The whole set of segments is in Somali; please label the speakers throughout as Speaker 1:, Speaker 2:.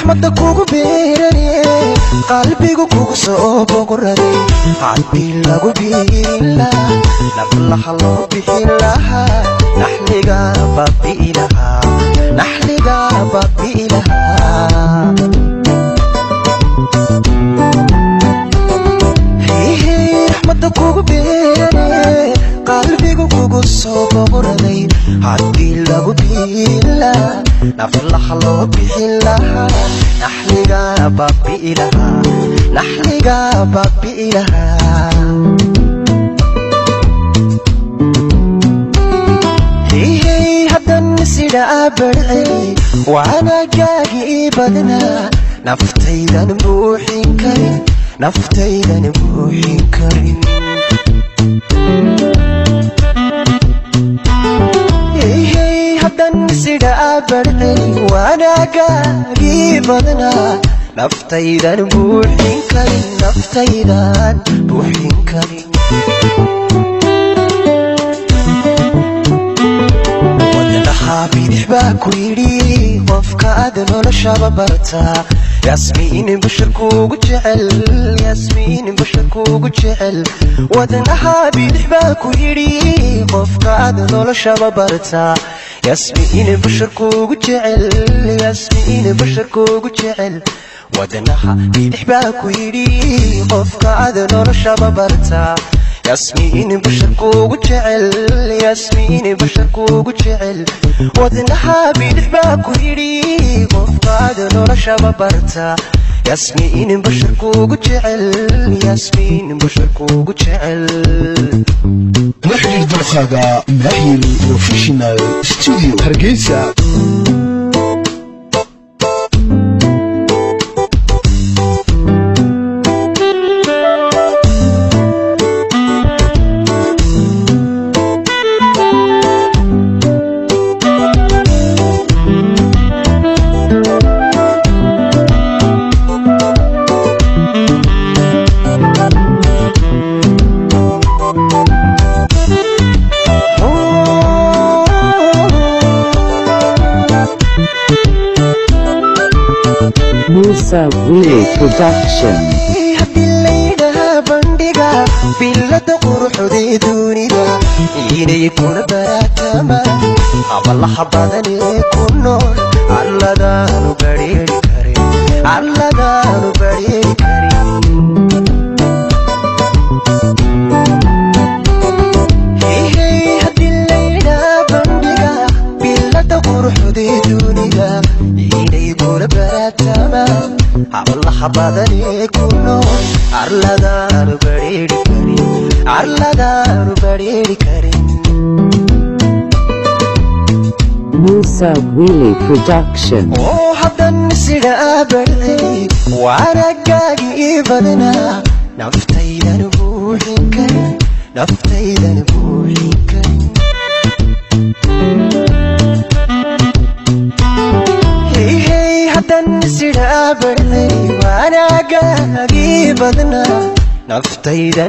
Speaker 1: raxmadda kugu beerane qalbigu kugu soo boqoraday haddii lagu biirin lahaa naflaha loo bixin lahaa naxliga baabi'i lahaa naxliga baabi'i lahaa raxmadda kugu beerane qalbigu kugu soo boqoraday haddii lagu biirin lahaa naflaha loo bixin lahaa naxliga baabi'i lahaa naxliga baabi'i lahaa haddan sida barcay waanagaagii badnaa naftaydan buuxin karin naftaydan buuxin karin haddan sida barcay waanagaagii badnaa naftaydan buuxin karin naftaydan buuxin karin wadnaha bidix baa ku yidhi qofka aad noloshaba bartaa yasmiin bashar kuugu jecel yasmiin bashar kuugu jecel wadnaha bidix baa ku yidhi qofka aad noloshaba bartaa yasmiin bashar kuugu jecel yasmiin bashar kuugu jecel wadnaha bidix baa ku yidhi qofka aad noloshaba bartaa yasmiin bashar kuugu jecel yasmiin bashar kuugu jecel wadnaha bidix baa ku yidhi qofka aad noloshaba bartaa yasmiin bashar kuugu jecel yasmiin bashar kuugu jecel
Speaker 2: نحن الدرخاقة محيل بروفيشنال ستوديو هرقيسة
Speaker 3: Musa Willy Production.
Speaker 1: haddiilaydaha bandhiga billada quruxdee duunida inay kuna baraatamaan abalaha badan ee ku nool alladaanu badheeri karin alladaanu badheeri karin haddiilaydaha bandhiga billada quruxdee duunida inay kuna baraatamaan abalaha badan ee ku nool arladaanu badheeri karin arladaanu badheeri karin
Speaker 3: Musa Willy Production.
Speaker 1: oo haddan sida barcay waanagaagii badnaa naftaydan buuxin karin naftaydan buuxin karin haddan sida barcay waanagaagii badnaa naftaydan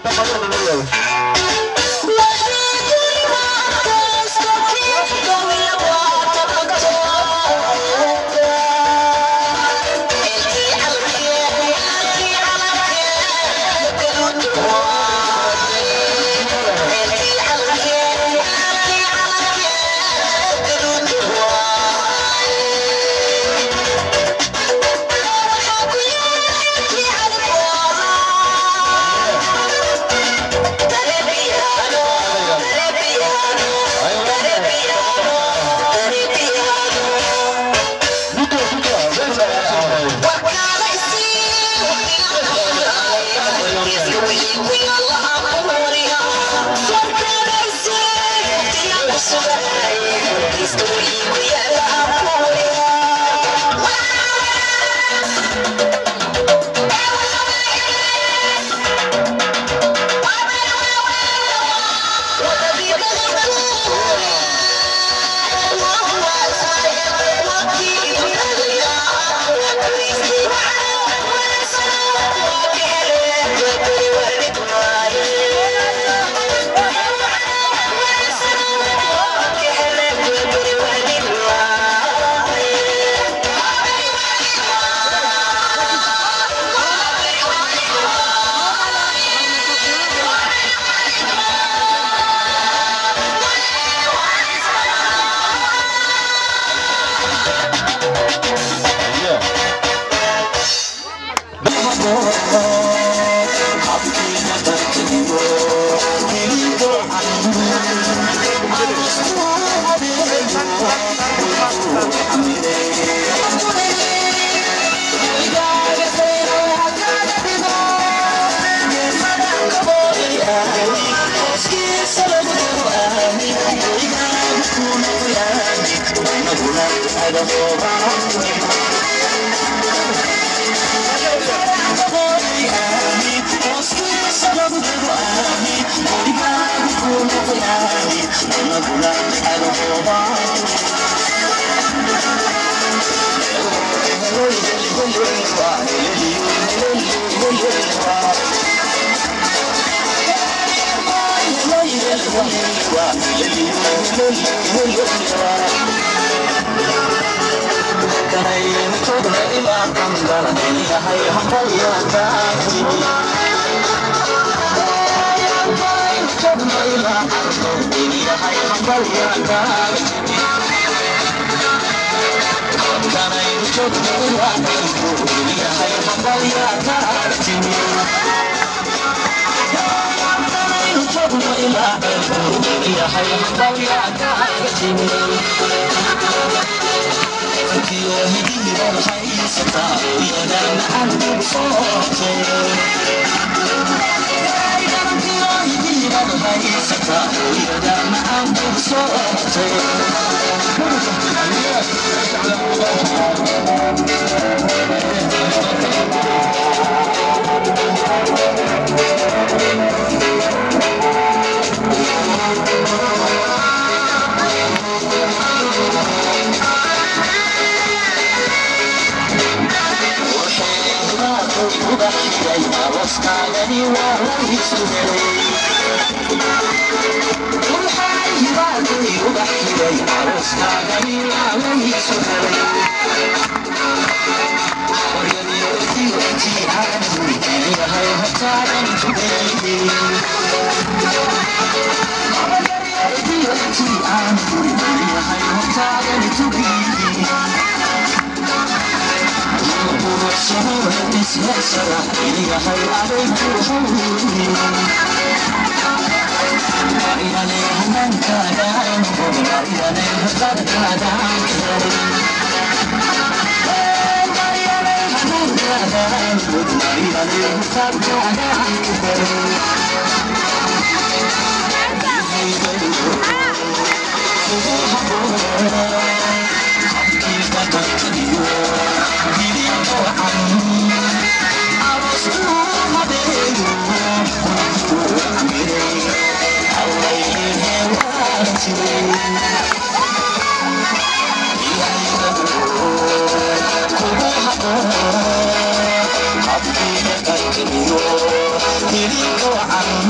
Speaker 1: Hãy subscribe cho kênh Ghiền Mì Gõ để không bỏ lỡ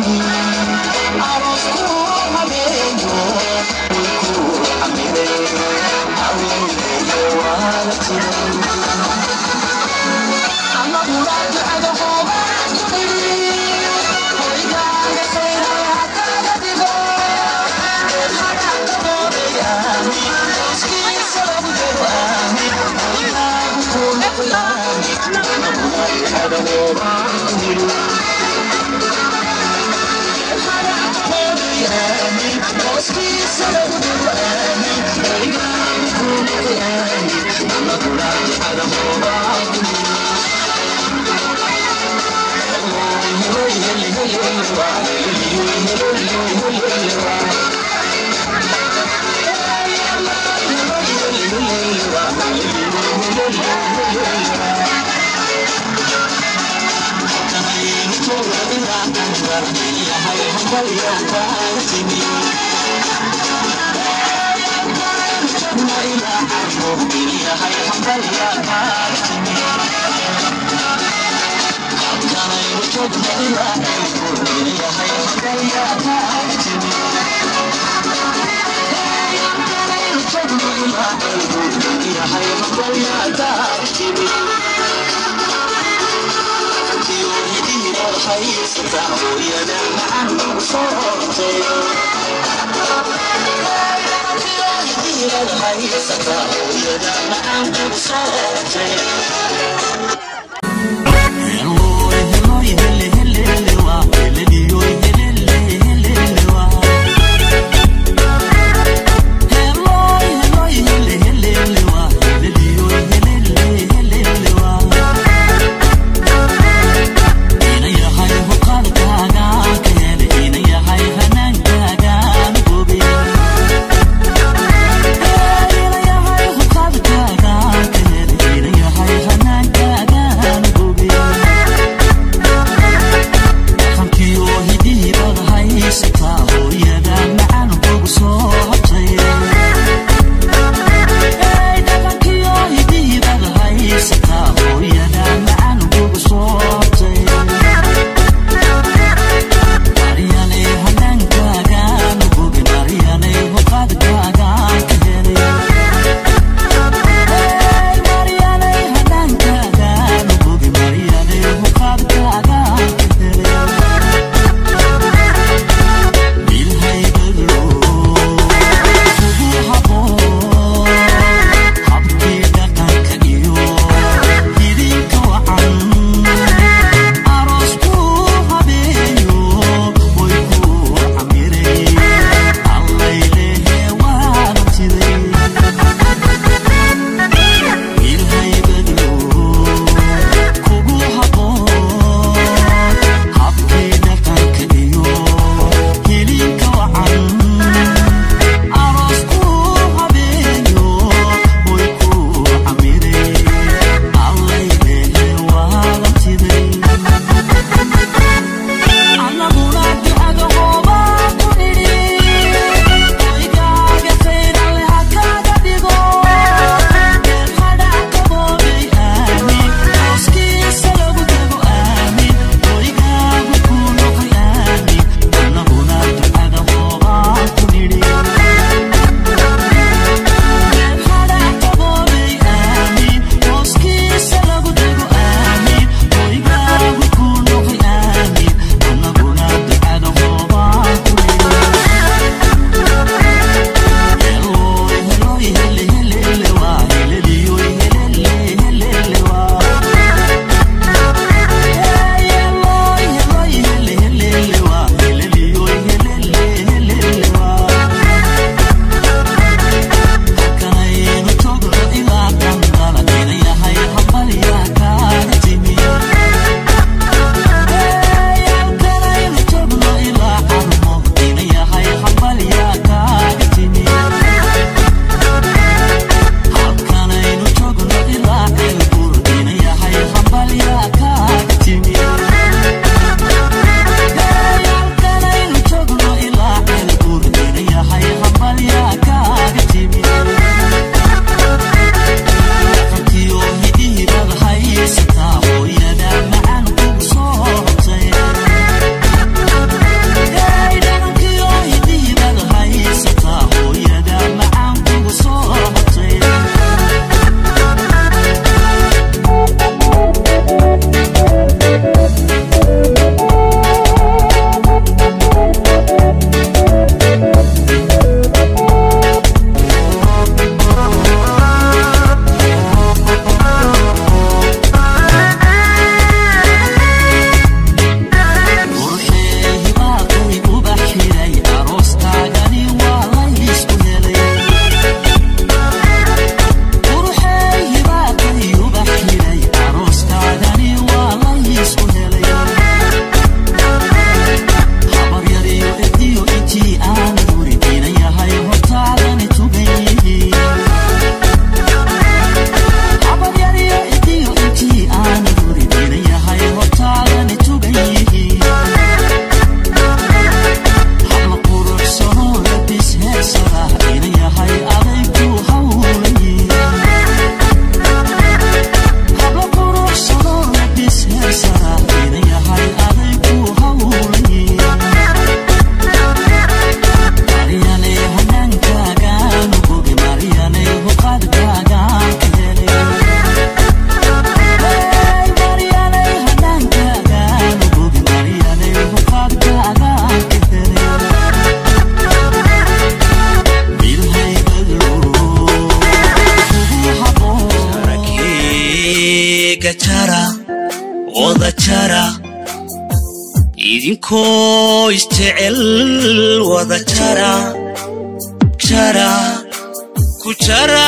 Speaker 4: idinkoo isjecel wada jara jara ku jara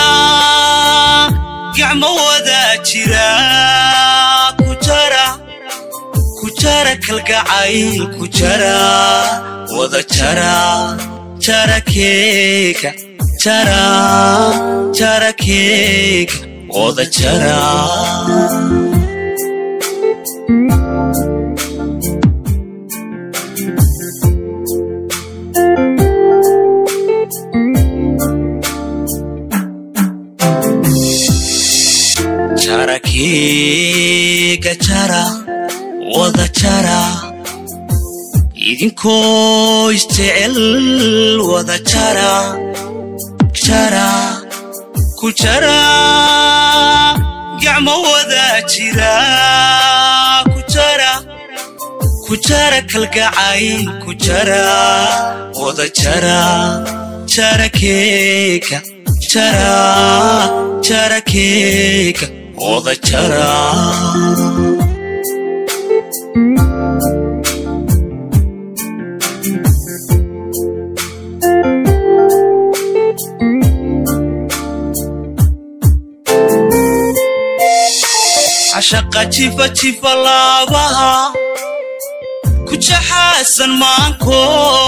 Speaker 4: gacmo wada jira ku jara kalgacayl ku jara wada jara jara keeka jara keeka wada jara Keeka jara wada jara idinkoo isjecel wada jara jara ku jara gacmo wada jira ku jara kalgacayl ku jara wada jara jara keeka jara keeka wada jara عشق جيفة لابها كجا حسن مانكو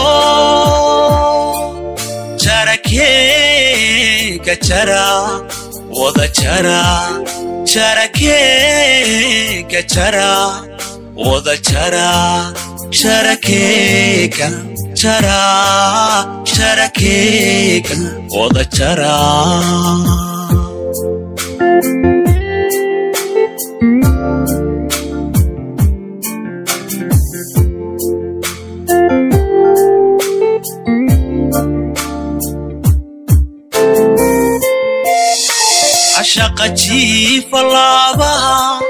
Speaker 4: جركيك جرا وذا جرا جركيك جرا وذا جرا جركيك جرا جركيك وذا جرا عشق جيف لابها